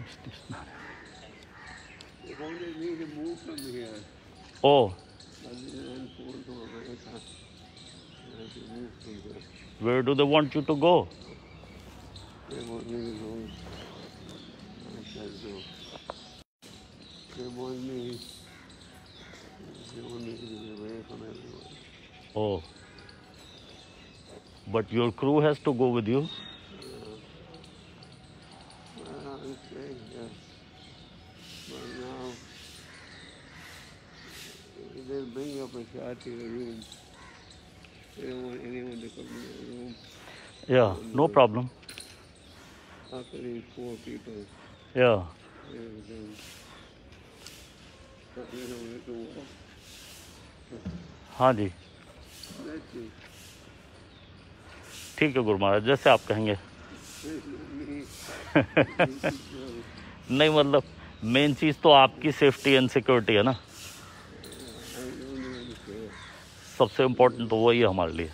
They wanted me to move from here. Oh, I didn't want to America. I had to move from there. where do they want you to go? They want me to go. I said no. They want me to be away from everyone. Oh, but your crew has to go with you. Well, I'm saying yes. But now, they'll bring up a shot in the room. They don't want anyone to come in the room. Yeah, no problem. After these 4 people, Yeah, and but they don't let them walk. हाँ जी, Let's see. ठीक है गुरु महाराज, जैसे आप कहेंगे। नहीं मतलब main चीज़ तो आपकी सेफ्टी एंड सिक्योरिटी है ना, सबसे इम्पोर्टेंट तो वही है हमारे लिए।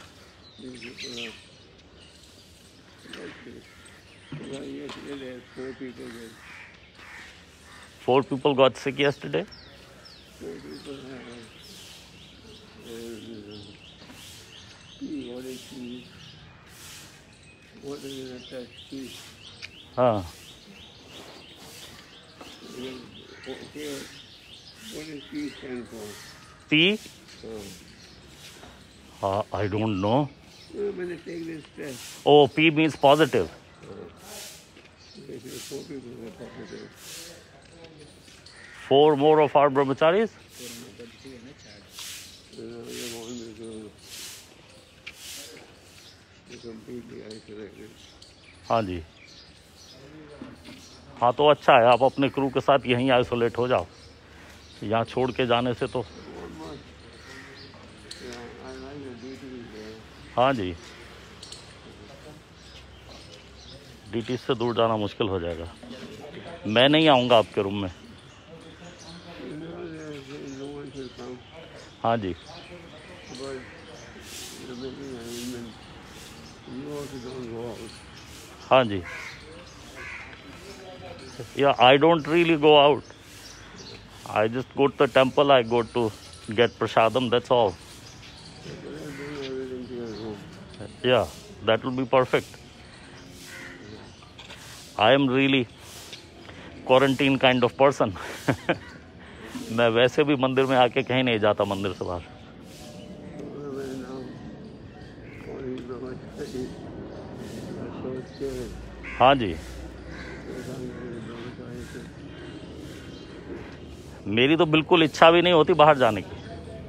Four people got sick yesterday? 4 people have what is it attached to? हाँ, Okay, what does P stand for? P? I don't know. I'm going to take this test. Oh, P means positive. If 4 people are positive. 4 more of our brahmacharis? They want me to be completely isolated. हाँ जी, हाँ तो अच्छा है, आप अपने crew के साथ यहीं आइसोलेट हो जाओ, यहाँ छोड़ के जाने से तो। हाँ जी, डीटी से दूर जाना मुश्किल हो जाएगा। मैं नहीं आऊँगा आपके रूम में। हाँ जी, हाँ जी। Yeah, I don't really go out. I just go to the temple, I go to get prasadam, that's all. Yeah, that will be perfect. I am really quarantine kind of person. मैं वैसे भी मंदिर में आके कहीं नहीं जाता मंदिर से बाहर। हाँ जी, मेरी तो बिल्कुल इच्छा भी नहीं होती बाहर जाने की,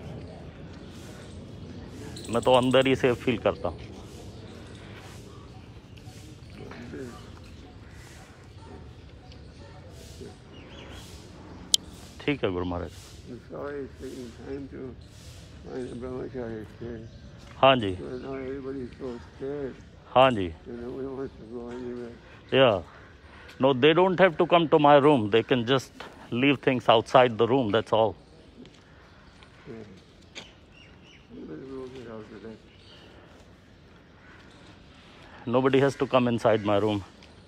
मैं तो अंदर ही सेफ फील करता हूँ। ठीक है गुरु महाराज। हाँ जी, हाँ जी। Yeah, no, they don't have to come to my room. They can just leave things outside the room. That's all. Nobody has to come inside my room.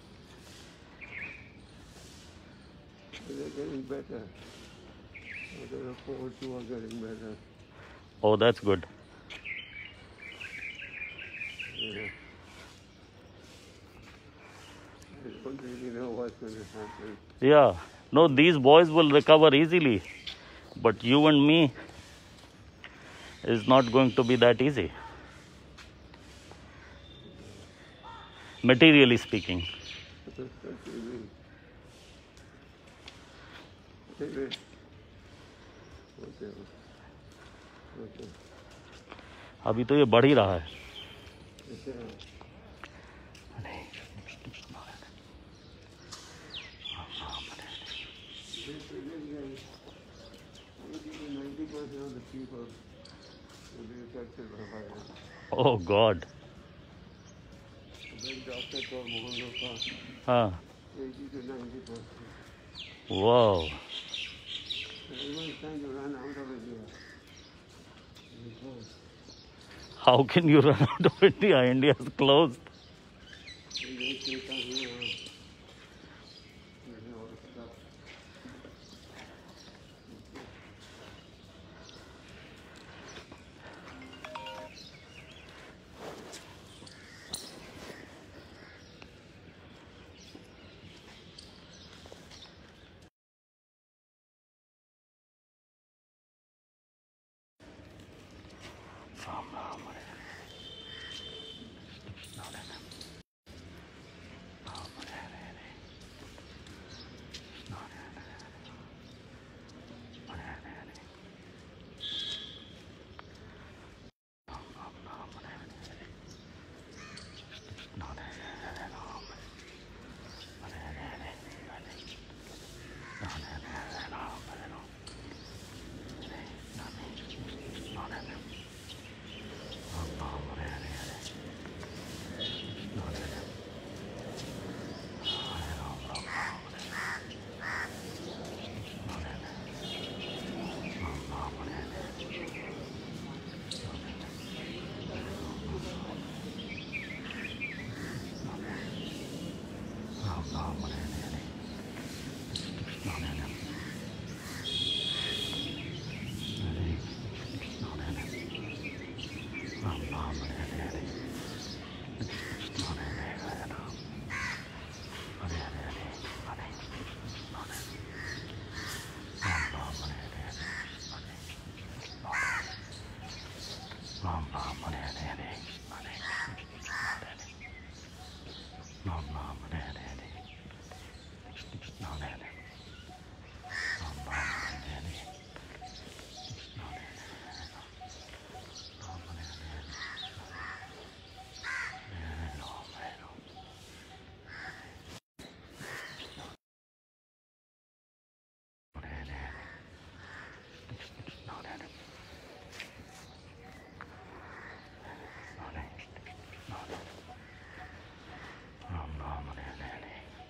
They're getting better. The reports are getting better. Oh, that's good. Yeah. I don't really know what's going to happen. Yeah, no, these boys will recover easily, but you and me is not going to be that easy, materially speaking. अभी तो ये बढ़ ही रहा है। Oh God. हाँ। Wow. How can you run out of India? India is closed. Ram Hare Hare Krishna Hare Hare Hare Krishna Hare Hare Ram Ram Hare Hare Krishna Hare Hare Hare Ram Hare Hare Hare Krishna Hare Ram Ram Hare Hare Krishna Hare Ram Ram Hare Hare Krishna Hare Ram Ram Hare Hare Krishna Hare Ram Ram Hare Hare Krishna Hare Ram Hare Hare Hare Ram Hare Ram Hare Hare Krishna Hare Ram Ram Hare Hare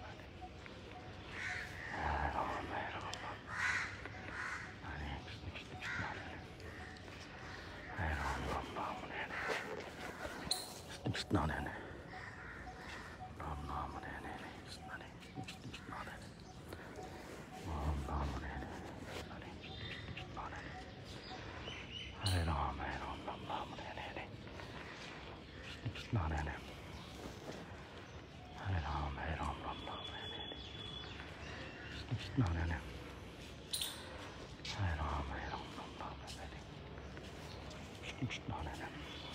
Hare Ram Hare Ram Hare Krishna Hare Ram Ram Hare Hare Krishna Hare Ram Ram Hare Hare Krishna Hare Ram Ram Hare Hare Hare Ram Hare Ram Ram Ram Hare Hare Krishna Hare Hare Ram Hare Ram Ram Ram Hare Hare Krishna Hare Hare Ram Hare Ram Ram Ram Hare Hare Krishna Hare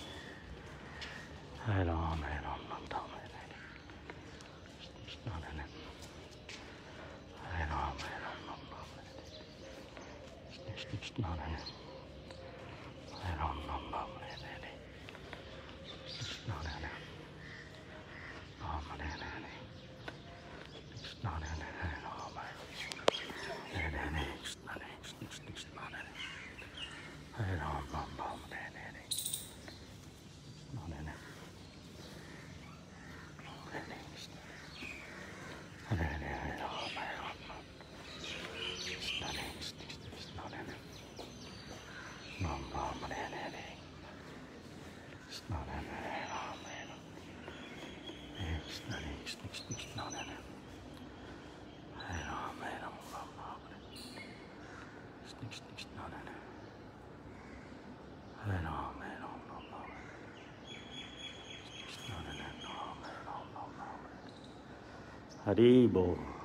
Hare Ram Hare Ram Ram Ram Hare Hare Krishna Hare Hare Ram Hare Ram Ram Ram Hare Hare Krishna Hare Hare Ram Ram Ram Hare Hare Krishna Hare Ram Hare Hare Krishna Hare Ram Hare Hare Krishna Hare Krishna Hare Hare Ram Ram Ram Hare Hare Krishna Hare Hare Hare Ram Hare Ram Krishna Hare Krishna Hare Ram Ram Hare Hare Krishna Hare Ram Hare Krishna Hare Krishna Hare Hare Ram Hare Ram Ram Ram Hare Krishna Hare Hare Ram Hare Ram Ram Ram Krishna Hare Ram Hare Ram Ram Ram Hari Bol.